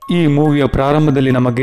ಈ ಮೂವಿಯ ಪ್ರಾರಂಭದಲ್ಲಿ ನಮಗೆ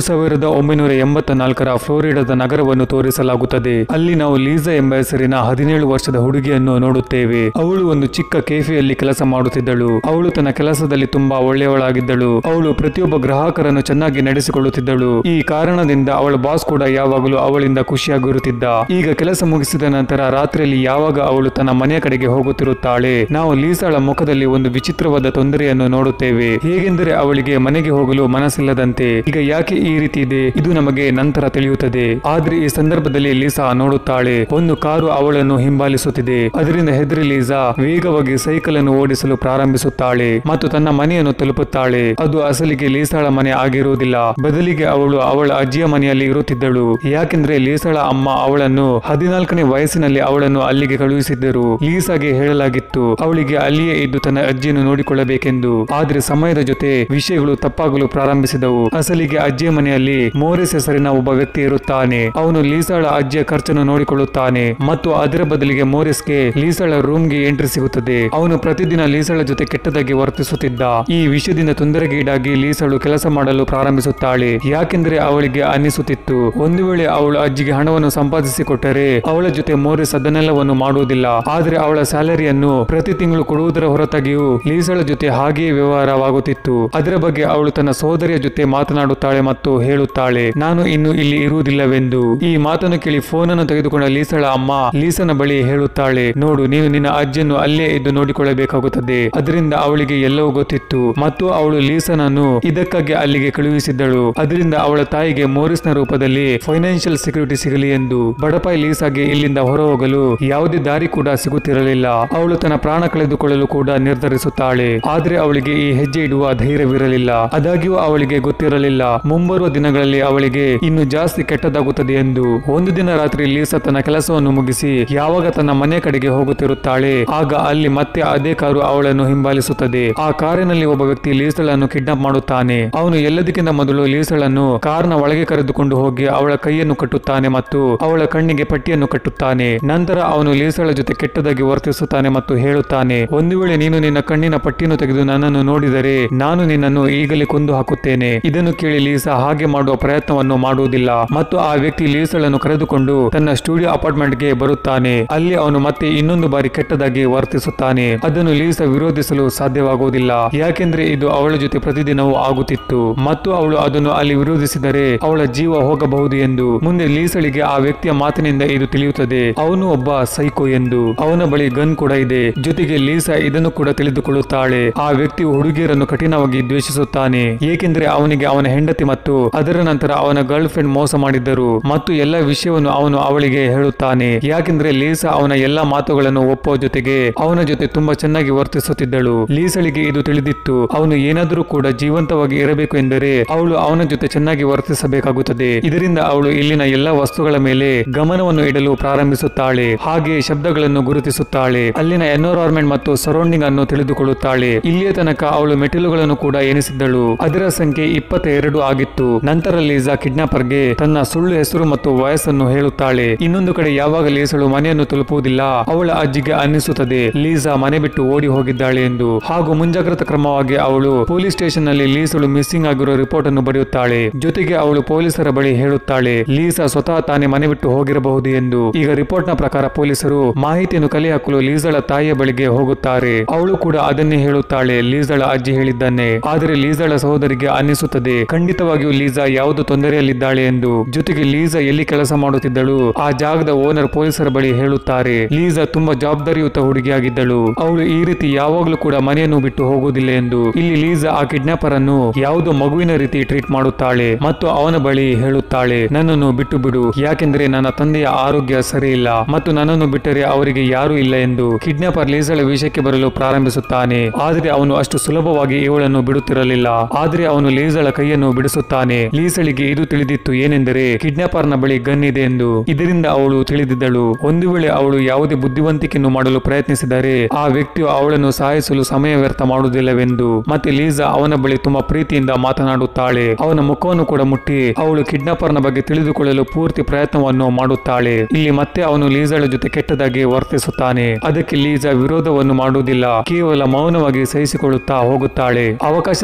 1984ರ ಫ್ಲೋರಿಡಾದ ನಗರವನ್ನು ತೋರಿಸಲಾಗುತ್ತದೆ. ಅಲ್ಲಿ ನಾವು ಲೀಸಾ ಎಂಬ ಹೆಸರಿನ 17 ವರ್ಷದ ಹುಡುಗಿಯನ್ನು ನೋಡುತ್ತೇವೆ. ಅವಳು ಒಂದು ಚಿಕ್ಕ ಕೆಫೆಯಲ್ಲಿ ಕೆಲಸ ಮಾಡುತ್ತಿದ್ದಳು. ಅವಳು ತನ್ನ ಕೆಲಸದಲ್ಲಿ ತುಂಬಾ ಒಳ್ಳೆಯವಳಾಗಿದ್ದಳು. ಅವಳು ಪ್ರತಿಯೊಬ್ಬ ಗ್ರಾಹಕರನ್ನು ಚೆನ್ನಾಗಿ ನಡೆಸಿಕೊಳ್ಳುತ್ತಿದ್ದಳು. ಈ ಕಾರಣದಿಂದ ಅವಳ ಬಾಸ್ ಕೂಡ ಯಾವಾಗಲೂ ಅವಳಿಂದ ಖುಷಿಯಾಗಿರುತ್ತಿದ್ದ. ಈಗ ಕೆಲಸ ಮುಗಿಸಿದ ನಂತರ ರಾತ್ರಿಯಲ್ಲಿ ಯಾವಾಗ ಅವಳು ತನ್ನ ಮನೆಯ ಕಡೆಗೆ ಹೋಗುತ್ತಿರುತ್ತಾಳೆ, ನಾವು ಲೀಸಾಳ ಮುಖದಲ್ಲಿ ಒಂದು ವಿಚಿತ್ರವಾದ ತೊಂದರೆಯನ್ನು ನೋಡುತ್ತೇವೆ. ಹೇಗೆಂದರೆ ಅವಳಿಗೆ ಮನೆಗೆ ಹೋಗಲು ಮನಸ್ಸಿಲ್ಲದಂತೆ. ಈಗ ಯಾಕೆ ಈ ರೀತಿ ಇದೆ ಇದು ನಮಗೆ ನಂತರ ತಿಳಿಯುತ್ತದೆ. ಆದ್ರೆ ಈ ಸಂದರ್ಭದಲ್ಲಿ ಲೀಸಾ ನೋಡುತ್ತಾಳೆ, ಒಂದು ಕಾರು ಅವಳನ್ನು ಹಿಂಬಾಲಿಸುತ್ತಿದೆ. ಅದರಿಂದ ಹೆದರಿ ಲೀಸಾ ವೇಗವಾಗಿ ಸೈಕಲ್ ಅನ್ನು ಓಡಿಸಲು ಪ್ರಾರಂಭಿಸುತ್ತಾಳೆ ಮತ್ತು ತನ್ನ ಮನೆಯನ್ನು ತಲುಪುತ್ತಾಳೆ. ಅದು ಅಸಲಿಗೆ ಲೀಸಾಳ ಮನೆ ಆಗಿರುವುದಿಲ್ಲ, ಬದಲಿಗೆ ಅವಳು ಅವಳ ಅಜ್ಜಿಯ ಮನೆಯಲ್ಲಿ ಇರುತ್ತಿದ್ದಳು. ಯಾಕೆಂದ್ರೆ ಲೀಸಾಳ ಅಮ್ಮ ಅವಳನ್ನು 14ನೇ ವಯಸ್ಸಿನಲ್ಲಿ ಅವಳನ್ನು ಅಲ್ಲಿಗೆ ಕಳುಹಿಸಿದ್ದರು. ಲೀಸಾಗೆ ಹೇಳಲಾಗಿತ್ತು ಅವಳಿಗೆ ಅಲ್ಲಿಯೇ ಇದ್ದು ತನ್ನ ಅಜ್ಜಿಯನ್ನು ನೋಡಿಕೊಳ್ಳಬೇಕೆಂದು. ಆದ್ರೆ ಸಮಯದ ಜೊತೆ ವಿಷಯಗಳು ತಪ್ಪಾಗಲು ಪ್ರಾರಂಭಿಸಿದವು. ಅಸಲಿಗೆ ಅಜ್ಜಿಯ ಮನೆಯಲ್ಲಿ ಮೋರಿಸ್ ಹೆಸರಿನ ಒಬ್ಬ ವ್ಯಕ್ತಿ ಇರುತ್ತಾನೆ. ಅವನು ಲೀಸಾಳ ಅಜ್ಜಿಯ ಖರ್ಚನ್ನು ನೋಡಿಕೊಳ್ಳುತ್ತಾನೆ ಮತ್ತು ಅದರ ಬದಲಿಗೆ ಮೋರಿಸ್ಗೆ ಲೀಸಾಳ ರೂಮ್ಗೆ ಎಂಟ್ರಿ ಸಿಗುತ್ತದೆ. ಅವನು ಪ್ರತಿದಿನ ಲೀಸಾಳ ಜೊತೆ ಕೆಟ್ಟದಾಗಿ ವರ್ತಿಸುತ್ತಿದ್ದ. ಈ ವಿಷಯದಿಂದ ತೊಂದರೆಗೀಡಾಗಿ ಲೀಸಾಳು ಕೆಲಸ ಮಾಡಲು ಪ್ರಾರಂಭಿಸುತ್ತಾಳೆ. ಯಾಕೆಂದ್ರೆ ಅವಳಿಗೆ ಅನ್ನಿಸುತ್ತಿತ್ತು, ಒಂದು ವೇಳೆ ಅವಳು ಅಜ್ಜಿಗೆ ಹಣವನ್ನು ಸಂಪಾದಿಸಿಕೊಟ್ಟರೆ ಅವಳ ಜೊತೆ ಮೋರಿಸ್ ಅದನ್ನೆಲ್ಲವನ್ನು ಮಾಡುವುದಿಲ್ಲ. ಆದ್ರೆ ಅವಳ ಸ್ಯಾಲರಿಯನ್ನು ಪ್ರತಿ ತಿಂಗಳು ಕೊಡುವುದರ ಹೊರತಾಗಿಯೂ ಲೀಸಾಳ ಜೊತೆ ಹಾಗೆಯೇ ವ್ಯವಹಾರವಾಗುತ್ತಿತ್ತು. ಅದರ ಬಗ್ಗೆ ಅವಳು ತನ್ನ ಸಹೋದರಿಯ ಜೊತೆ ಮಾತನಾಡುತ್ತಾಳೆ ಮತ್ತು ಹೇಳುತ್ತಾಳೆ, ನಾನು ಇನ್ನು ಇಲ್ಲಿ ಇರುವುದಿಲ್ಲವೆಂದು. ಈ ಮಾತನ್ನು ಕೇಳಿ ಫೋನ್ ಅನ್ನು ತೆಗೆದುಕೊಂಡ ಲೀಸಾಳ ಅಮ್ಮ ಲೀಸನ ಬಳಿ ಹೇಳುತ್ತಾಳೆ, ನೋಡು, ನೀನು ನಿನ್ನ ಅಜ್ಜಿಯನ್ನು ಅಲ್ಲೇ ಇದ್ದು ನೋಡಿಕೊಳ್ಳಬೇಕಾಗುತ್ತದೆ. ಅದರಿಂದ ಅವಳಿಗೆ ಎಲ್ಲವೂ ಗೊತ್ತಿತ್ತು ಮತ್ತು ಅವಳು ಲೀಸನನ್ನು ಇದಕ್ಕಾಗಿ ಅಲ್ಲಿಗೆ ಕಳುಹಿಸಿದ್ದಳು. ಅದರಿಂದ ಅವಳ ತಾಯಿಗೆ ಮೋರಿಸ್ನ ರೂಪದಲ್ಲಿ ಫೈನಾನ್ಷಿಯಲ್ ಸೆಕ್ಯೂರಿಟಿ ಸಿಗಲಿ ಎಂದು. ಬಡಪಾಯಿ ಲೀಸಾಗೆ ಇಲ್ಲಿಂದ ಹೊರಹೋಗಲು ಯಾವುದೇ ದಾರಿ ಕೂಡ ಸಿಗುತ್ತಿರಲಿಲ್ಲ. ಅವಳು ತನ್ನ ಪ್ರಾಣ ಕಳೆದುಕೊಳ್ಳಲು ಕೂಡ ನಿರ್ಧರಿಸುತ್ತಾಳೆ. ಆದ್ರೆ ಅವಳಿಗೆ ಈ ಹೆಜ್ಜೆ ಇಡುವ ಧೈರ್ಯವಿರಲಿಲ್ಲ. ಆದಾಗ್ಯೂ ಅವಳಿಗೆ ಗೊತ್ತಿರಲಿಲ್ಲ ಮುಂಬರುವ ದಿನಗಳಲ್ಲಿ ಅವಳಿಗೆ ಇನ್ನು ಜಾಸ್ತಿ ಕೆಟ್ಟದಾಗುತ್ತದೆ ಎಂದು. ಒಂದು ದಿನ ರಾತ್ರಿ ಲೀಸಾ ತನ್ನ ಕೆಲಸವನ್ನು ಮುಗಿಸಿ ಯಾವಾಗ ತನ್ನ ಮನೆ ಕಡೆಗೆ ಹೋಗುತ್ತಿರುತ್ತಾಳೆ, ಆಗ ಅಲ್ಲಿ ಮತ್ತೆ ಅದೇ ಕಾರು ಅವಳನ್ನು ಹಿಂಬಾಲಿಸುತ್ತದೆ. ಆ ಕಾರಿನಲ್ಲಿ ಒಬ್ಬ ವ್ಯಕ್ತಿ ಲೀಸಾಳನ್ನು ಕಿಡ್ನಾಪ್ ಮಾಡುತ್ತಾನೆ. ಅವನು ಎಲ್ಲದಕ್ಕಿಂತ ಮೊದಲು ಲೀಸಾಳನ್ನು ಕಾರ್ನ ಒಳಗೆ ಕರೆದುಕೊಂಡು ಹೋಗಿ ಅವಳ ಕೈಯನ್ನು ಕಟ್ಟುತ್ತಾನೆ ಮತ್ತು ಅವಳ ಕಣ್ಣಿಗೆ ಪಟ್ಟಿಯನ್ನು ಕಟ್ಟುತ್ತಾನೆ. ನಂತರ ಅವನು ಲೀಸಾಳ ಜೊತೆ ಕೆಟ್ಟದಾಗಿ ವರ್ತಿಸುತ್ತಾನೆ ಮತ್ತು ಹೇಳುತ್ತಾನೆ, ಒಂದು ವೇಳೆ ನೀನು ನಿನ್ನ ಕಣ್ಣಿನ ಪಟ್ಟಿಯನ್ನು ತೆಗೆದು ನನ್ನನ್ನು ನೋಡಿದರೆ ನಾನು ನಿನ್ನನ್ನು ಈಗಲೇ ಕೊಂದು ಹಾಕುತ್ತೇನೆ. ಇದನ್ನು ಕೇಳಿ ಲೀಸಾ ಹಾಗೆ ಮಾಡುವ ಪ್ರಯತ್ನವನ್ನು ಮಾಡುವುದಿಲ್ಲ ಮತ್ತು ಆ ವ್ಯಕ್ತಿ ಲೀಸಾಳನ್ನು ಕರೆದುಕೊಂಡು ತನ್ನ ಸ್ಟುಡಿಯೋ ಅಪಾರ್ಟ್ಮೆಂಟ್ ಗೆ ಬರುತ್ತಾನೆ. ಅಲ್ಲಿ ಅವನು ಮತ್ತೆ ಇನ್ನೊಂದು ಬಾರಿ ಕೆಟ್ಟದಾಗಿ ವರ್ತಿಸುತ್ತಾನೆ. ಅದನ್ನು ಲೀಸಾ ವಿರೋಧಿಸಲು ಸಾಧ್ಯವಾಗುವುದಿಲ್ಲ, ಯಾಕೆಂದ್ರೆ ಇದು ಅವಳ ಜೊತೆ ಪ್ರತಿದಿನವೂ ಆಗುತ್ತಿತ್ತು ಮತ್ತು ಅವಳು ಅದನ್ನು ಅಲ್ಲಿ ವಿರೋಧಿಸಿದರೆ ಅವಳ ಜೀವ ಹೋಗಬಹುದು ಎಂದು. ಮುಂದೆ ಲೀಸಳಿಗೆ ಆ ವ್ಯಕ್ತಿಯ ಮಾತಿನಿಂದ ಇದು ತಿಳಿಯುತ್ತದೆ, ಅವನು ಒಬ್ಬ ಸೈಕೋ ಎಂದು. ಅವನ ಬಳಿ ಗನ್ ಕೂಡ ಇದೆ. ಜೊತೆಗೆ ಲೀಸಾ ಇದನ್ನು ಕೂಡ ತಿಳಿದುಕೊಳ್ಳುತ್ತಾಳೆ, ಆ ವ್ಯಕ್ತಿಯು ಹುಡುಗಿಯರನ್ನು ಕಠಿಣವಾಗಿ ದ್ವೇಷಿಸುತ್ತಾನೆ, ಏಕೆಂದ್ರೆ ಅವನಿಗೆ ಅವನ ಹೆಂಡತಿ ಮತ್ತು ಅದರ ನಂತರ ಅವನ ಗರ್ಲ್ ಫ್ರೆಂಡ್ ಮೋಸ ಮಾಡಿದ್ದರು ಮತ್ತು ಎಲ್ಲ ವಿಷಯವನ್ನು ಅವನು ಅವಳಿಗೆ ಹೇಳುತ್ತಾನೆ. ಯಾಕೆಂದ್ರೆ ಲೀಸಾ ಅವನ ಎಲ್ಲಾ ಮಾತುಗಳನ್ನು ಒಪ್ಪುವ ಜೊತೆಗೆ ಅವನ ಜೊತೆ ತುಂಬಾ ಚೆನ್ನಾಗಿ ವರ್ತಿಸುತ್ತಿದ್ದಳು. ಲೀಸಳಿಗೆ ಇದು ತಿಳಿದಿತ್ತು, ಅವನು ಏನಾದರೂ ಕೂಡ ಜೀವಂತವಾಗಿ ಇರಬೇಕು ಎಂದರೆ ಅವಳು ಅವನ ಜೊತೆ ಚೆನ್ನಾಗಿ ವರ್ತಿಸಬೇಕಾಗುತ್ತದೆ. ಇದರಿಂದ ಅವಳು ಇಲ್ಲಿನ ಎಲ್ಲಾ ವಸ್ತುಗಳ ಮೇಲೆ ಗಮನವನ್ನು ಇಡಲು ಪ್ರಾರಂಭಿಸುತ್ತಾಳೆ. ಹಾಗೆ ಶಬ್ದಗಳನ್ನು ಗುರುತಿಸುತ್ತಾಳೆ, ಅಲ್ಲಿನ ಎನ್ವಿರಾನ್ಮೆಂಟ್ ಮತ್ತು ಸರೌಂಡಿಂಗ್ ಅನ್ನು ತಿಳಿದುಕೊಳ್ಳುತ್ತಾಳೆ. ಇಲ್ಲಿಯ ತನಕ ಅವಳು ಮೆಟ್ಟಿಲುಗಳನ್ನು ಕೂಡ ಎನಿಸಿದ್ದಳು. ಅದರ ಸಂಖ್ಯೆ 22 ಆಗಿತ್ತು. ನಂತರ ಲೀಸಾ ಕಿಡ್ನಾಪರ್ಗೆ ತನ್ನ ಸುಳ್ಳು ಹೆಸರು ಮತ್ತು ವಯಸ್ಸನ್ನು ಹೇಳುತ್ತಾಳೆ. ಇನ್ನೊಂದು ಕಡೆ ಯಾವಾಗ ಲೀಸಳು ಮನೆಯನ್ನು ತಲುಪುವುದಿಲ್ಲ, ಅವಳ ಅಜ್ಜಿಗೆ ಅನ್ನಿಸುತ್ತದೆ ಲೀಸಾ ಮನೆ ಬಿಟ್ಟು ಓಡಿ ಹೋಗಿದ್ದಾಳೆ ಎಂದು. ಹಾಗೂ ಮುಂಜಾಗ್ರತಾ ಕ್ರಮವಾಗಿ ಅವಳು ಪೊಲೀಸ್ ಸ್ಟೇಷನ್ ನಲ್ಲಿ ಲೀಸಳು ಮಿಸ್ಸಿಂಗ್ ಆಗಿರೋ ರಿಪೋರ್ಟ್ ಅನ್ನು ಬರೆಯುತ್ತಾಳೆ. ಜೊತೆಗೆ ಅವಳು ಪೊಲೀಸರ ಬಳಿ ಹೇಳುತ್ತಾಳೆ ಲೀಸಾ ಸ್ವತಃ ತಾನೇ ಮನೆ ಬಿಟ್ಟು ಹೋಗಿರಬಹುದು ಎಂದು. ಈಗ ರಿಪೋರ್ಟ್ ನ ಪ್ರಕಾರ ಪೊಲೀಸರು ಮಾಹಿತಿಯನ್ನು ಕಲೆ ಹಾಕಲು ಲೀಸಳ ತಾಯಿಯ ಬಳಿಗೆ ಹೋಗುತ್ತಾರೆ. ಅವಳು ಕೂಡ ಅದನ್ನೇ ಹೇಳುತ್ತಾಳೆ, ಲೀಸಳ ಅಜ್ಜಿ ಹೇಳಿದ್ದಾನೆ. ಆದರೆ ಲೀಸಳ ಸಹೋದರಿಗೆ ಅನ್ನಿಸುತ್ತದೆ ಖಂಡಿತವಾಗಿಯೂ ಲೀಸಾ ಯಾವುದು ತೊಂದರೆಯಲ್ಲಿದ್ದಾಳೆ ಎಂದು. ಜೊತೆಗೆ ಲೀಸಾ ಎಲ್ಲಿ ಕೆಲಸ ಮಾಡುತ್ತಿದ್ದಳು ಆ ಜಾಗದ ಓನರ್ ಪೊಲೀಸರ ಬಳಿ ಹೇಳುತ್ತಾರೆ, ಲೀಸಾ ತುಂಬಾ ಜವಾಬ್ದಾರಿಯುತ ಹುಡುಗಿಯಾಗಿದ್ದಳು, ಅವಳು ಈ ರೀತಿ ಯಾವಾಗಲೂ ಕೂಡ ಮನೆಯನ್ನು ಬಿಟ್ಟು ಹೋಗುವುದಿಲ್ಲ ಎಂದು. ಇಲ್ಲಿ ಲೀಸಾ ಆ ಕಿಡ್ನಾಪರ್ ಅನ್ನು ಯಾವುದೋ ಮಗುವಿನ ರೀತಿ ಟ್ರೀಟ್ ಮಾಡುತ್ತಾಳೆ ಮತ್ತು ಅವನ ಬಳಿ ಹೇಳುತ್ತಾಳೆ, ನನ್ನನ್ನು ಬಿಟ್ಟು ಬಿಡು, ಯಾಕೆಂದ್ರೆ ನನ್ನ ತಂದೆಯ ಆರೋಗ್ಯ ಸರಿ ಇಲ್ಲ ಮತ್ತು ನನ್ನನ್ನು ಬಿಟ್ಟರೆ ಅವರಿಗೆ ಯಾರೂ ಇಲ್ಲ ಎಂದು. ಕಿಡ್ನಾಪರ್ ಲೀಸಳ ವಿಷಯಕ್ಕೆ ಬರಲು ಪ್ರಾರಂಭಿಸುತ್ತಾನೆ. ಆದ್ರೆ ಅವನು ಅಷ್ಟು ಸುಲಭವಾಗಿ ಇವಳನ್ನು ಬಿಡುತ್ತಿರಲಿಲ್ಲ. ಆದ್ರೆ ಅವನು ಲೀಸಳ ಕೈಯನ್ನು ಬಿಡಿಸುತ್ತಾನೆ. ಲೀಸಳಿಗೆ ಇದು ತಿಳಿದಿತ್ತು, ಏನೆಂದರೆ ಕಿಡ್ನಾಪರ್ ನ ಬಳಿ ಗನ್ ಇದೆ ಎಂದು. ಇದರಿಂದ ಅವಳು ತಿಳಿದಿದ್ದಳು, ಒಂದು ವೇಳೆ ಅವಳು ಯಾವುದೇ ಬುದ್ಧಿವಂತಿಕೆಯನ್ನು ಮಾಡಲು ಪ್ರಯತ್ನಿಸಿದರೆ ಆ ವ್ಯಕ್ತಿಯು ಅವಳನ್ನು ಸಾಯಿಸಲು ಸಮಯ ವ್ಯರ್ಥ ಮಾಡುವುದಿಲ್ಲವೆಂದು. ಮತ್ತೆ ಲೀಸಾ ಅವನ ಬಳಿ ತುಂಬಾ ಪ್ರೀತಿಯಿಂದ ಮಾತನಾಡುತ್ತಾಳೆ. ಅವನ ಮುಖವನ್ನು ಕೂಡ ಮುಟ್ಟಿ ಅವಳು ಕಿಡ್ನಾಪರ್ ನ ಬಗ್ಗೆ ತಿಳಿದುಕೊಳ್ಳಲು ಪೂರ್ತಿ ಪ್ರಯತ್ನವನ್ನು ಮಾಡುತ್ತಾಳೆ. ಇಲ್ಲಿ ಮತ್ತೆ ಅವನು ಲೀಸಳ ಜೊತೆ ಕೆಟ್ಟದಾಗಿ ವರ್ತಿಸುತ್ತಾನೆ. ಅದಕ್ಕೆ ಲೀಸಾ ವಿರೋಧವನ್ನು ಮಾಡುವುದಿಲ್ಲ, ಕೇವಲ ಮೌನವಾಗಿ ಸಹಿಸಿಕೊಳ್ಳುತ್ತಾ ಹೋಗುತ್ತಾಳೆ. ಅವಕಾಶ ಸಿಕ್ಕಾಗ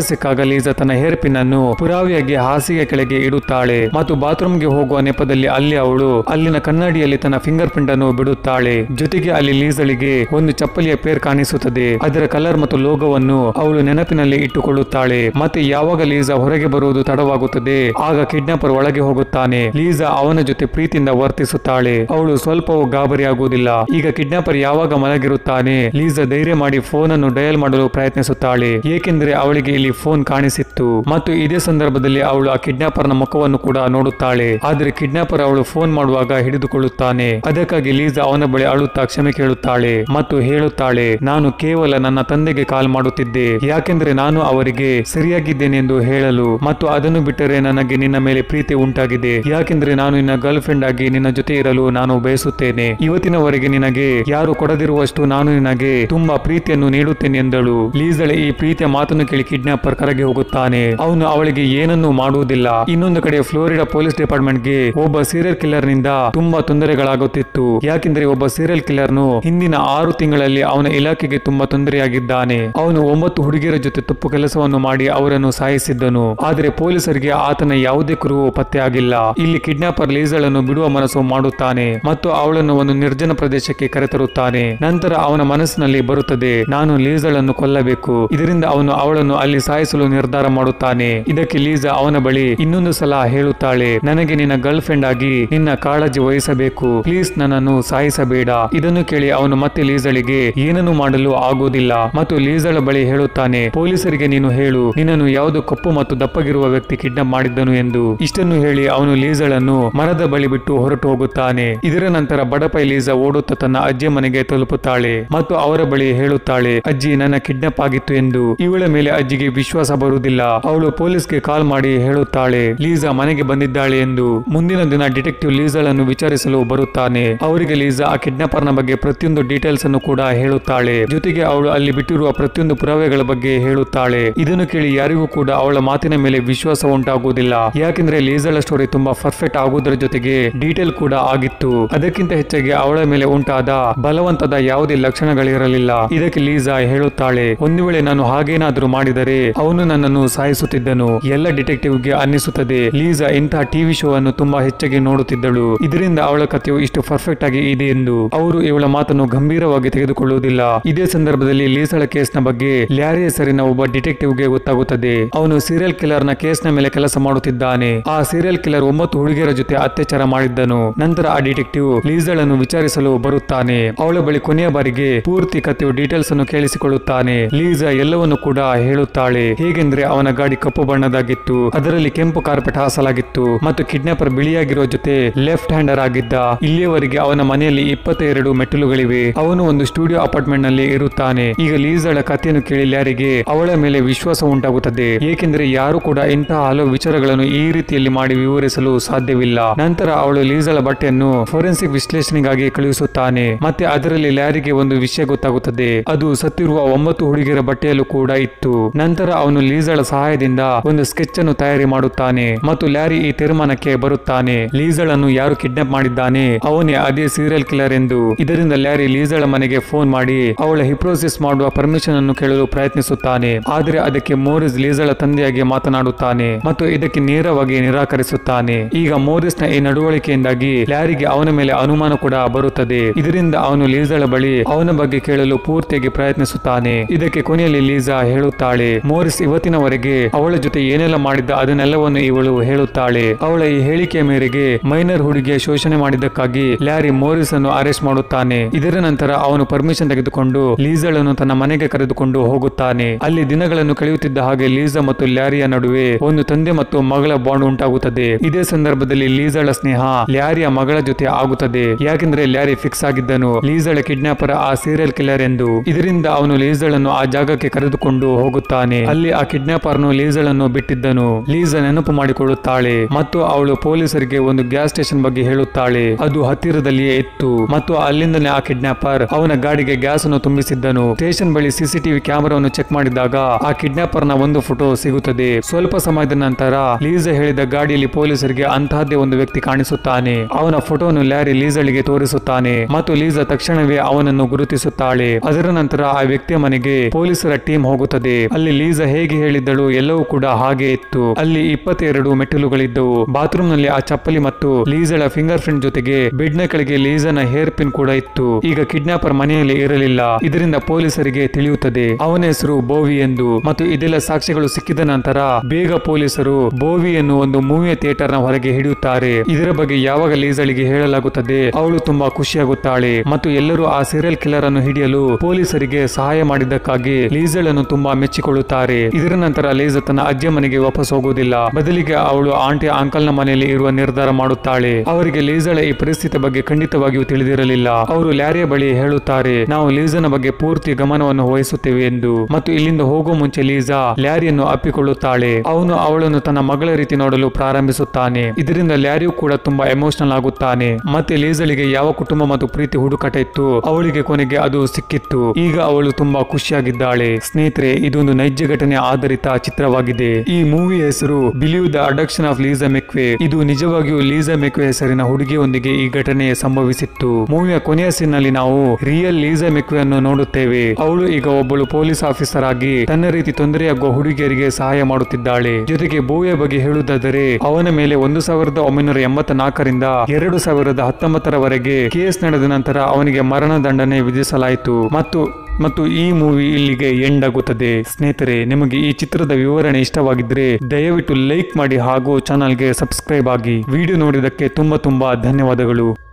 ಲೀಸಾ ತನ್ನ ಹೇರ್ ಪಿನ್ ಅನ್ನು ಪುರಾವೆಯಾಗಿ ಹಾಸಿಗೆ ಕೆಳಗೆ ಇಡುತ್ತಾಳೆ ಮತ್ತು ಬಾತ್ರೂಮ್ಗೆ ಹೋಗುವ ನೆಪದಲ್ಲಿ ಅವಳು ಅಲ್ಲಿನ ಕನ್ನಡಿಯಲ್ಲಿ ತನ್ನ ಫಿಂಗರ್ ಪ್ರಿಂಟ್ ಅನ್ನು ಬಿಡುತ್ತಾಳೆ. ಜೊತೆಗೆ ಅಲ್ಲಿ ಲೀಸಳಿಗೆ ಒಂದು ಚಪ್ಪಲಿಯ ಪೇರ್ ಕಾಣಿಸುತ್ತದೆ. ಅದರ ಕಲರ್ ಮತ್ತು ಲೋಗೋವನ್ನು ಅವಳು ನೆನಪಿನಲ್ಲಿ ಇಟ್ಟುಕೊಳ್ಳುತ್ತಾಳೆ. ಮತ್ತೆ ಯಾವಾಗ ಲೀಸಾ ಹೊರಗೆ ಬರುವುದು ತಡವಾಗುತ್ತದೆ ಆಗ ಕಿಡ್ನಾಪರ್ ಒಳಗೆ ಹೋಗುತ್ತಾನೆ. ಲೀಸಾ ಅವನ ಜೊತೆ ಪ್ರೀತಿಯಿಂದ ವರ್ತಿಸುತ್ತಾಳೆ. ಅವಳು ಸ್ವಲ್ಪವೂ ಗಾಬರಿಯಾಗುವುದಿಲ್ಲ. ಈಗ ಕಿಡ್ನಾಪರ್ ಯಾವಾಗ ಮಲಗಿರುತ್ತಾನೆ ಲೀಸಾ ಧೈರ್ಯ ಮಾಡಿ ಫೋನ್ ಅನ್ನು ಡಯಲ್ ಮಾಡಲು ಪ್ರಯತ್ನಿಸುತ್ತಾಳೆ. ಏಕೆಂದರೆ ಅವಳಿಗೆ ಇಲ್ಲಿ ಫೋನ್ ಕಾಣಿಸಿತ್ತು ಮತ್ತು ಇದೇ ಸಂದರ್ಭದಲ್ಲಿ ಅವಳು ಆ ಕಿಡ್ನಾಪರ್ ನ ಮುಖವನ್ನು ಕೂಡ ನೋಡುತ್ತಾಳೆ. ಆದರೆ ಕಿಡ್ನಾಪರ್ ಅವಳು ಫೋನ್ ಮಾಡುವಾಗ ಹಿಡಿದುಕೊಳ್ಳುತ್ತಾನೆ. ಅದಕ್ಕಾಗಿ ಲೀಸಾ ಅವನ ಬಳಿ ಅಳುತ್ತಾ ಕ್ಷಮೆ ಕೇಳುತ್ತಾಳೆ ಮತ್ತು ಹೇಳುತ್ತಾಳೆ, ನಾನು ಕೇವಲ ನನ್ನ ತಂದೆಗೆ ಕಾಲ್ ಮಾಡುತ್ತಿದ್ದೆ, ಯಾಕೆಂದ್ರೆ ನಾನು ಅವರಿಗೆ ಸರಿಯಾಗಿದ್ದೇನೆ ಎಂದು ಹೇಳಲು ಮತ್ತು ಅದನ್ನು ಬಿಟ್ಟರೆ ನನಗೆ ನಿನ್ನ ಮೇಲೆ ಪ್ರೀತಿ ಉಂಟಾಗಿದೆ. ಯಾಕೆಂದ್ರೆ ನಾನು ನಿನ್ನ ಗರ್ಲ್ ಫ್ರೆಂಡ್ ಆಗಿ ನಿನ್ನ ಜೊತೆ ಇರಲು ನಾನು ಬಯಸುತ್ತೇನೆ. ಇವತ್ತಿನವರೆಗೆ ನಿನಗೆ ಯಾರು ಕೊಡದಿರುವಷ್ಟು ನಾನು ನಿನಗೆ ತುಂಬಾ ಪ್ರೀತಿಯನ್ನು ನೀಡುತ್ತೇನೆ ಎಂದಳು. ಲೀಸಳ ಈ ಪ್ರೀತಿಯ ಮಾತನ್ನು ಕೇಳಿ ಕಿಡ್ನಾಪರ್ ಕರಗಿ ಹೋಗುತ್ತಾನೆ. ಅವನು ಅವಳಿಗೆ ಏನನ್ನೂ ಮಾಡುವುದಿಲ್ಲ. ಇನ್ನೊಂದು ಕಡೆ ಫ್ಲೋರಿಡಾ ಪೊಲೀಸ್ ಡಿಪಾರ್ಟ್ಮೆಂಟ್ ಗೆ ಒಬ್ಬ ಸೀರಿಯಲ್ ಕಿಲ್ಲರ್ ನಿಂದ ತುಂಬಾ ತೊಂದರೆಗಳಾಗುತ್ತಿತ್ತು. ಯಾಕೆಂದ್ರೆ ಒಬ್ಬ ಸೀರಿಯಲ್ ಕಿಲ್ಲರ್ನು ಹಿಂದಿನ 6 ತಿಂಗಳಲ್ಲಿ ಅವನ ಇಲಾಖೆಗೆ ತುಂಬಾ ತೊಂದರೆಯಾಗಿದ್ದಾನೆ. ಅವನು 9 ಹುಡುಗಿಯರ ಜೊತೆ ತಪ್ಪು ಕೆಲಸವನ್ನು ಮಾಡಿ ಅವರನ್ನು ಸಾಯಿಸಿದ್ದನು. ಆದರೆ ಪೊಲೀಸರಿಗೆ ಆತನ ಯಾವುದೇ ಕುರುಹು ಪತ್ತೆ ಆಗಿಲ್ಲ. ಇಲ್ಲಿ ಕಿಡ್ನಾಪರ್ ಲೀಸಳನ್ನು ಬಿಡುವ ಮನಸ್ಸು ಮಾಡುತ್ತಾನೆ ಮತ್ತು ಅವಳನ್ನು ಒಂದು ನಿರ್ಜನ ಪ್ರದೇಶಕ್ಕೆ ಕರೆತರುತ್ತಾನೆ. ನಂತರ ಅವನ ಮನಸ್ಸಿನಲ್ಲಿ ಬರುತ್ತದೆ, ನಾನು ಲೀಸಳನ್ನು ಕೊಲ್ಲಬೇಕು. ಇದರಿಂದ ಅವನು ಅವಳನ್ನು ಅಲ್ಲಿ ಸಾಯಿಸಲು ನಿರ್ಧಾರ ಮಾಡುತ್ತಾನೆ. ಇದಕ್ಕೆ ಲೀಸಾ ಅವನ ಬಳಿ ಇನ್ನೊಂದು ಸಲ ಹೇಳುತ್ತಾಳೆ, ನನಗೆ ನಿನ್ನ ಗರ್ಲ್ ಫ್ರೆಂಡ್ ಆಗಿ ನಿನ್ನ ಕಾಳಜಿ ವಹಿಸಬೇಕು, ಪ್ಲೀಸ್ ನನ್ನನ್ನು ಸಾಯಿಸಬೇಡ. ಇದನ್ನು ಕೇಳಿ ಅವನು ಮತ್ತೆ ಲೀಸಳಿಗೆ ಏನನ್ನು ಮಾಡಲು ಆಗುವುದಿಲ್ಲ ಮತ್ತು ಲೀಸಳ ಬಳಿ ಹೇಳುತ್ತಾನೆ, ಪೊಲೀಸರಿಗೆ ನೀನು ಹೇಳು ನಿನ್ನನ್ನು ಯಾವುದೋ ಕಪ್ಪು ಮತ್ತು ದಪ್ಪಗಿರುವ ವ್ಯಕ್ತಿ ಕಿಡ್ನಾಪ್ ಮಾಡಿದ್ದನು ಎಂದು. ಇಷ್ಟನ್ನು ಹೇಳಿ ಅವನು ಲೀಸಳನ್ನು ಮರದ ಬಳಿ ಬಿಟ್ಟು ಹೊರಟು ಹೋಗುತ್ತಾನೆ. ಇದರ ನಂತರ ಬಡಪೈ ಲೀಸಾ ಓಡುತ್ತಾ ತನ್ನ ಅಜ್ಜಿಯ ಮನೆಗೆ ತಲುಪುತ್ತಾಳೆ ಮತ್ತು ಅವರ ಬಳಿ ಹೇಳುತ್ತಾಳೆ, ಅಜ್ಜಿ ನನ್ನ ಕಿಡ್ನಾಪ್ ಆಗಿತ್ತು ಎಂದು. ಇವಳ ಮೇಲೆ ಅಜ್ಜಿಗೆ ವಿಶ್ವಾಸ ಬರುವುದಿಲ್ಲ. ಅವಳು ಪೊಲೀಸ್ಗೆ ಕಾಲ್ ಮಾಡಿ ಹೇಳುತ್ತಾಳೆ ಲೀಸಾ ಮನೆಗೆ ಬಂದಿದ್ದಾಳೆ ಎಂದು. ಮುಂದಿನ ದಿನ ಡಿಟೆಕ್ಟಿವ್ ಲೀಸಳನ್ನು ವಿಚಾರಿಸಲು ಬರುತ್ತಾನೆ. ಅವರಿಗೆ ಲೀಸಾ ಆ ಕಿಡ್ನಾಪರ್ ನ ಬಗ್ಗೆ ಪ್ರತಿಯೊಂದು ಡೀಟೇಲ್ಸ್ ಅನ್ನು ಕೂಡ ಹೇಳುತ್ತಾಳೆ. ಜೊತೆಗೆ ಅವಳು ಅಲ್ಲಿ ಬಿಟ್ಟಿರುವ ಪ್ರತಿಯೊಂದು ಪುರಾವೆಗಳ ಬಗ್ಗೆ ಹೇಳುತ್ತಾಳೆ. ಇದನ್ನು ಕೇಳಿ ಯಾರಿಗೂ ಕೂಡ ಅವಳ ಮಾತಿನ ಮೇಲೆ ವಿಶ್ವಾಸ ಉಂಟಾಗುವುದಿಲ್ಲ. ಯಾಕೆಂದ್ರೆ ಲೀಸಳ ಸ್ಟೋರಿ ತುಂಬಾ ಪರ್ಫೆಕ್ಟ್ ಆಗುವುದರ ಜೊತೆಗೆ ಡೀಟೇಲ್ ಕೂಡ ಆಗಿತ್ತು. ಅದಕ್ಕಿಂತ ಹೆಚ್ಚಾಗಿ ಅವಳ ಮೇಲೆ ಉಂಟಾದ ಬಲವಂತದ ಯಾವುದೇ ಲಕ್ಷಣಗಳಿರಲಿಲ್ಲ. ಇದಕ್ಕೆ ಲೀಸಾ ಹೇಳುತ್ತಾಳೆ, ಒಂದು ವೇಳೆ ನಾನು ಹಾಗೇನಾದ್ರೂ ಮಾಡಿದರೆ ಅವನು ನನ್ನನ್ನು ಸಾಯಿಸುತ್ತಿದ್ದನು. ಎಲ್ಲ ಡಿಟೆಕ್ಟಿವ್ ಗೆ ಅನ್ನಿಸುತ್ತದೆ ಲೀಸಾ ಇಂತಹ ಟಿವಿ ಶೋ ಅನ್ನು ತುಂಬಾ ಹೆಚ್ಚಾಗಿ ನೋಡುತ್ತಿದ್ದಳು. ಇದರಿಂದ ಅವಳ ಕಥೆಯು ಇಷ್ಟು ಪರ್ಫೆಕ್ಟ್ ಆಗಿ ಇದೆ ಎಂದು ಅವರು ಇವಳ ಮಾತನ್ನು ಗಂಭೀರವಾಗಿ ತೆಗೆದುಕೊಳ್ಳುವುದಿಲ್ಲ. ಇದೇ ಸಂದರ್ಭದಲ್ಲಿ ಲೀಸಳ ಕೇಸ್ ನ ಬಗ್ಗೆ ಲ್ಯಾರಿ ಹೆಸರಿನ ಒಬ್ಬ ಡಿಟೆಕ್ಟಿವ್ ಗೆ ಗೊತ್ತಾಗುತ್ತದೆ. ಅವನು ಸೀರಿಯಲ್ ಕಿಲ್ಲರ್ ನ ಕೇಸ್ ನ ಮೇಲೆ ಕೆಲಸ ಮಾಡುತ್ತಿದ್ದಾನೆ. ಆ ಸೀರಿಯಲ್ ಕಿಲ್ಲರ್ 9 ಹುಡುಗಿಯರ ಜೊತೆ ಅತ್ಯಾಚಾರ ಮಾಡಿದ್ದನು. ನಂತರ ಆ ಡಿಟೆಕ್ಟಿವ್ ಲೀಸಳನ್ನು ವಿಚಾರಿಸಲು ಬರುತ್ತಾನೆ. ಅವಳ ಬಳಿ ಕೊನೆಯ ಬಾರಿಗೆ ಪೂರ್ತಿ ಕಥೆಯು ಡೀಟೇಲ್ಸ್ ಅನ್ನು ಕೇಳಿಸಿಕೊಳ್ಳುತ್ತಾನೆ. ಲೀಸಾ ಎಲ್ಲವನ್ನು ಕೂಡ ಹೇಳುತ್ತಾಳೆ. ಹೇಗೆಂದ್ರೆ ಅವನ ಗಾಡಿ ಕಪ್ಪು ಬಣ್ಣದಾಗಿತ್ತು, ಅದರಲ್ಲಿ ಕೆಂಪು ಕಾರ್ಪೆಟ್ ಹಾಸಲಾಗಿತ್ತು ಮತ್ತು ಕಿಡ್ನಾಪರ್ ಬಿಳಿಯಾಗಿರೋ ಜೊತೆ ಲೆಫ್ಟ್ ಹ್ಯಾಂಡರ್ ಆಗಿದ್ದ. ಇಲ್ಲಿಯವರೆಗೆ ಅವನ ಮನೆಯಲ್ಲಿ 22 ಮೆಟ್ಟಿಲುಗಳಿವೆ. ಅವನು ಒಂದು ಸ್ಟುಡಿಯೋ ಅಪಾರ್ಟ್ಮೆಂಟ್ ನಲ್ಲಿ ಇರುತ್ತಾನೆ. ಈಗ ಲೀಸಳ ಕಥೆಯನ್ನು ಕೇಳಿ ಲ್ಯಾರಿಗೆ ಅವಳ ಮೇಲೆ ವಿಶ್ವಾಸ ಉಂಟಾಗುತ್ತದೆ. ಏಕೆಂದ್ರೆ ಯಾರು ಕೂಡ ಇಂತಹ ಹಲವು ವಿಚಾರಗಳನ್ನು ಈ ರೀತಿಯಲ್ಲಿ ಮಾಡಿ ವಿವರಿಸಲು ಸಾಧ್ಯವಿಲ್ಲ. ನಂತರ ಅವಳು ಲೀಸಳ ಬಟ್ಟೆಯನ್ನು ಫೋರೆನ್ಸಿಕ್ ವಿಶ್ಲೇಷಣೆಗಾಗಿ ಕಳುಹಿಸುತ್ತಾನೆ. ಮತ್ತೆ ಅದರಲ್ಲಿ ಲ್ಯಾರಿಗೆ ಒಂದು ವಿಷಯ ಗೊತ್ತಾಗುತ್ತದೆ, ಅದು ಸತ್ತಿರುವ 9 ಹುಡುಗಿಯರ ಬಟ್ಟೆಯಲ್ಲೂ ಕೂಡ ಇತ್ತು. ನಂತರ ಅವನು ಲೀಸಳ ಸಹಾಯದಿಂದ ಒಂದು ಸ್ಕೆಚ್ ಅನ್ನು ತಯಾರಿ ಮಾಡುತ್ತಾನೆ ಮತ್ತು ಲ್ಯಾರಿ ಈ ತೀರ್ಮಾನಕ್ಕೆ ಬರುತ್ತಾನೆ, ಲೀಸಳನ್ನು ಯಾರು ಕಿಡ್ನಾಪ್ ಮಾಡಿದ್ದಾನೆ ಅವನೇ ಅದೇ ಸೀರಿಯಲ್ ಕಿಲ್ಲರ್ ಎಂದು. ಇದರಿಂದ ಲ್ಯಾರಿ ಲೀಸಳ ಮನೆಗೆ ಫೋನ್ ಮಾಡಿ ಅವಳ ಹಿಪ್ರೋಸಿಸ್ ಮಾಡುವ ಪರ್ಮಿಷನ್ ಅನ್ನು ಕೇಳಲು ಪ್ರಯತ್ನಿಸುತ್ತಾನೆ. ಆದರೆ ಅದಕ್ಕೆ ಮೋರಿಸ್ ಲೀಸಳ ತಂದೆಯಾಗಿ ಮಾತನಾಡುತ್ತಾನೆ ಮತ್ತು ಇದಕ್ಕೆ ನೇರವಾಗಿ ನಿರಾಕರಿಸುತ್ತಾನೆ. ಈಗ ಮೋರಿಸ್ ನ ಈ ನಡವಳಿಕೆಯಿಂದಾಗಿ ಲ್ಯಾರಿಗೆ ಅವನ ಮೇಲೆ ಅನುಮಾನ ಕೂಡ ಬರುತ್ತದೆ. ಇದರಿಂದ ಅವನು ಲೀಸಳ ಬಳಿ ಅವನ ಬಗ್ಗೆ ಕೇಳಲು ಪೂರ್ತಿಯಾಗಿ ಪ್ರಯತ್ನಿಸುತ್ತಾನೆ. ಇದಕ್ಕೆ ಕೊನೆಯಲ್ಲಿ ಲೀಸಾ ಹೇಳುತ್ತಾಳೆ, ಮೋರಿಸ್ ಇವತ್ತಿನವರೆಗೆ ಅವಳ ಜೊತೆ ಏನೆಲ್ಲ ಮಾಡಿದ್ದ ಅದನ್ನೆಲ್ಲವನ್ನು ಇವಳು ಹೇಳುತ್ತಾಳೆ. ಅವಳ ಈ ಹೇಳಿಕೆಯ ಮೇರೆಗೆ ಮೈನರ್ ಹುಡುಗಿಯ ಶೋಷಣೆ ಮಾಡಿದ್ದಕ್ಕಾಗಿ ಲ್ಯಾರಿ ಮೋರಿಸ್ ಅನ್ನು ಅರೆಸ್ಟ್ ಮಾಡುತ್ತಾನೆ. ಇದರ ನಂತರ ಅವನು ಪರ್ಮಿಷನ್ ತೆಗೆದುಕೊಂಡು ಲೀಸಳನ್ನು ತನ್ನ ಮನೆಗೆ ಕರೆದುಕೊಂಡು ಹೋಗುತ್ತಾನೆ. ಅಲ್ಲಿ ದಿನಗಳನ್ನು ಕಳೆಯುತ್ತಿದ್ದ ಹಾಗೆ ಲೀಸಾ ಮತ್ತು ಲ್ಯಾರಿಯ ನಡುವೆ ಒಂದು ತಂದೆ ಮತ್ತು ಮಗಳ ಬಾಂಡ್ ಉಂಟಾಗುತ್ತದೆ. ಇದೇ ಸಂದರ್ಭದಲ್ಲಿ ಲೀಸಳ ಸ್ನೇಹ ಲ್ಯಾರಿಯ ಮಗಳ ಜೊತೆ ಆಗುತ್ತದೆ. ಯಾಕೆಂದ್ರೆ ಲ್ಯಾರಿ ಫಿಕ್ಸ್ ಆಗಿದ್ದನು ಲೀಸಳ ಕಿಡ್ನಾಪರ್ ಆ ಸೀರಿಯಲ್ ಕಿಲ್ಲರ್ ಎಂದು. ಇದರಿಂದ ಅವನು ಲೀಸಳನ್ನು ಆ ಜಾಗಕ್ಕೆ ಕರೆದುಕೊಂಡು ಹೋಗುತ್ತಾನೆ. ಅಲ್ಲಿ ಆ ಕಿಡ್ನಾಪರ್ನು ಲೀಸಳನ್ನು ಬಿಟ್ಟಿದ್ದನು. ಲೀಸಾ ನೆನಪು ಮಾಡಿಕೊಳ್ಳುತ್ತಾಳೆ ಮತ್ತು ಅವಳು ಪೊಲೀಸರಿಗೆ ಒಂದು ಗ್ಯಾಸ್ ಸ್ಟೇಷನ್ ಬಗ್ಗೆ ಹೇಳುತ್ತಾಳೆ. ಅದು ಹತ್ತಿರದಲ್ಲಿಯೇ ಇತ್ತು ಮತ್ತು ಅಲ್ಲಿಂದನೇ ಆ ಕಿಡ್ನಾಪರ್ ಅವನ ಗಾಡಿಗೆ ಗ್ಯಾಸ್ ಅನ್ನು ತುಂಬಿಸಿದ್ದನು. ಸ್ಟೇಷನ್ ಬಳಿ ಸಿಸಿಟಿವಿ ಕ್ಯಾಮೆರಾವನ್ನು ಚೆಕ್ ಮಾಡಿದಾಗ ಆ ಕಿಡ್ನಾಪರ್ ನ ಒಂದು ಫೋಟೋ ಸಿಗುತ್ತದೆ. ಸ್ವಲ್ಪ ಸಮಯದ ನಂತರ ಲೀಸಾ ಹೇಳಿದ ಗಾಡಿಯಲ್ಲಿ ಪೊಲೀಸರಿಗೆ ಅಂತಹದ್ದೇ ಒಂದು ವ್ಯಕ್ತಿ ಕಾಣಿಸುತ್ತಾನೆ. ಅವನ ಫೋಟೋವನ್ನು ಲ್ಯಾರಿ ಲೀಸಳಿಗೆ ತೋರಿಸುತ್ತಾನೆ ಮತ್ತು ಲೀಸಾ ತಕ್ಷಣವೇ ಅವನನ್ನು ಗುರುತಿಸುತ್ತಾಳೆ. ಅದರ ನಂತರ ಆ ವ್ಯಕ್ತಿಯ ಮನೆಗೆ ಪೊಲೀಸರ ಟೀಮ್ ಹೋಗುತ್ತದೆ. ಅಲ್ಲಿ ಲೀಸಾ ಹೇಗೆ ಹೇಳಿದ್ದಳು ಎಲ್ಲವೂ ಕೂಡ ಹಾಗೆ ಇತ್ತು. ಅಲ್ಲಿ 22 ಮೆಟ್ಟಿಲುಗಳಿದ್ದವು. ಬಾತ್ರೂಮ್ ನಲ್ಲಿ ಆ ಚಪ್ಪಲಿ ಮತ್ತು ಲೀಸಳ ಫಿಂಗರ್ ಪ್ರಿಂಟ್ ಜೊತೆಗೆ ಬೆಡ್ ನ ಕೆಳಗೆ ಲೀಸನ ಹೇರ್ ಪಿನ್ ಕೂಡ ಇತ್ತು. ಈಗ ಕಿಡ್ನಾಪರ್ ಮನೆಯಲ್ಲಿ ಇರಲಿಲ್ಲ. ಇದರಿಂದ ಪೊಲೀಸರಿಗೆ ತಿಳಿಯುತ್ತದೆ ಅವನ ಹೆಸರು ಬೋವಿ ಎಂದು. ಮತ್ತು ಇದೆಲ್ಲ ಸಾಕ್ಷ್ಯಗಳು ಸಿಕ್ಕಿದ ನಂತರ ಬೇಗ ಪೊಲೀಸರು ಬೋವಿಯನ್ನು ಒಂದು ಮೂವಿಯ ಥಿಯೇಟರ್ ನ ಹೊರಗೆ ಹಿಡಿಯುತ್ತಾರೆ. ಇದರ ಬಗ್ಗೆ ಯಾವಾಗ ಲೀಸಳಿಗೆ ಹೇಳಲಾಗುತ್ತದೆ ಅವಳು ತುಂಬಾ ಖುಷಿಯಾಗುತ್ತಾಳೆ ಮತ್ತು ಎಲ್ಲರೂ ಆ ಸೀರಿಯಲ್ ಕಿಲ್ಲರ್ ಅನ್ನು ಹಿಡಿಯಲು ಪೊಲೀಸರಿಗೆ ಸಹಾಯ ಮಾಡಿದ್ದಕ್ಕಾಗಿ ಲೀಸಳನ್ನು ತುಂಬಾ ಮೆಚ್ಚಿಕೊಳ್ಳುತ್ತಾರೆ. ಇದರ ನಂತರ ಲೀಸಾ ತನ್ನ ಅಜ್ಜಿಯ ಮನೆಗೆ ವಾಪಸ್ ಹೋಗುವುದಿಲ್ಲ. ಬದಲಿಗೆ ಅವಳು ಆಂಟಿ ಅಂಕಲ್ ನ ಮನೆಯಲ್ಲಿ ಇರುವ ನಿರ್ಧಾರ ಮಾಡುತ್ತಾಳೆ. ಅವರಿಗೆ ಲೀಸಳ ಈ ಪರಿಸ್ಥಿತಿ ಬಗ್ಗೆ ಖಂಡಿತವಾಗಿಯೂ ತಿಳಿದಿರಲಿಲ್ಲ. ಅವರು ಲ್ಯಾರಿಯ ಬಳಿ ಹೇಳುತ್ತಾರೆ, ನಾವು ಲೀಸನ ಬಗ್ಗೆ ಪೂರ್ತಿ ಗಮನವನ್ನು ವಹಿಸುತ್ತೇವೆ ಎಂದು. ಮತ್ತು ಇಲ್ಲಿಂದ ಹೋಗುವ ಮುಂಚೆ ಲೀಸಾ ಲ್ಯಾರಿಯನ್ನು ಅಪ್ಪಿಕೊಳ್ಳುತ್ತಾಳೆ. ಅವನು ಅವಳನ್ನು ತನ್ನ ಮಗಳ ರೀತಿ ನೋಡಲು ಪ್ರಾರಂಭಿಸುತ್ತಾನೆ. ಇದರಿಂದ ಲ್ಯಾರಿಯು ಕೂಡ ತುಂಬಾ ಎಮೋಷನಲ್ ಆಗುತ್ತಾನೆ. ಮತ್ತೆ ಲೀಸಳಿಗೆ ಯಾವ ಕುಟುಂಬ ಮತ್ತು ಪ್ರೀತಿ ಹುಡುಕಾಟ ಇತ್ತು ಅವಳಿಗೆ ಕೊನೆಗೆ ಅದು ಸಿಕ್ಕಿತ್ತು. ಈಗ ಅವಳು ತುಂಬಾ ಖುಷಿಯಾಗಿದ್ದಾಳೆ. ಸ್ನೇಹಿತರೆ, ಇದೊಂದು ನೈಜ ಘಟನೆ ಆಧಾರಿತ ಚಿತ್ರವಾಗಿದೆ. ಈ ಮೂವಿಯ ಹೆಸರು believe the abduction of Lisa McVey. ಇದು ನಿಜವಾಗಿಯೂ ಲೀಸಾ ಮೆಕ್ವೆ ಹೆಸರಿನ ಹುಡುಗಿಯೊಂದಿಗೆ ಈ ಘಟನೆ ಸಂಭವಿಸಿತ್ತು. ಮೂವಿಯ ಕೊನೆಯ ಸೀನ್ ನಲ್ಲಿ ನಾವು ರಿಯಲ್ ಲೀಸಾ ಮೆಕ್ವೆ ಅನ್ನು ನೋಡುತ್ತೇವೆ. ಅವಳು ಈಗ ಒಬ್ಬಳು ಪೊಲೀಸ್ ಆಫೀಸರ್ ಆಗಿ ತನ್ನ ರೀತಿ ತೊಂದರೆಯಾಗುವ ಹುಡುಗಿಯರಿಗೆ ಸಹಾಯ ಮಾಡುತ್ತಿದ್ದಾಳೆ. ಜೊತೆಗೆ ಬೋವಿಯ ಬಗ್ಗೆ ಹೇಳುವುದಾದರೆ ಅವನ ಮೇಲೆ 1984ರಿಂದ 2019ರವರೆಗೆ ಕೇಸ್ ನಡೆದ ನಂತರ ಅವನಿಗೆ ಮರಣ ದಂಡನೆ ವಿಧಿಸಲಾಯಿತು. ಮತ್ತು ಈ ಮೂವಿ ಇಲ್ಲಿಗೆ ಎಂಡ್ ಆಗುತ್ತದೆ. ಸ್ನೇಹಿತರೆ, ನಿಮಗೆ ಈ ಚಿತ್ರದ ವಿವರಣೆ ಇಷ್ಟವಾಗಿದ್ರೆ ದಯವಿಟ್ಟು ಲೈಕ್ ಮಾಡಿ ಹಾಗೂ ಚಾನಲ್ಗೆ ಸಬ್ಸ್ಕ್ರೈಬ್ ಆಗಿ. ವಿಡಿಯೋ ನೋಡಿದಕ್ಕೆ ತುಂಬಾ ಧನ್ಯವಾದಗಳು.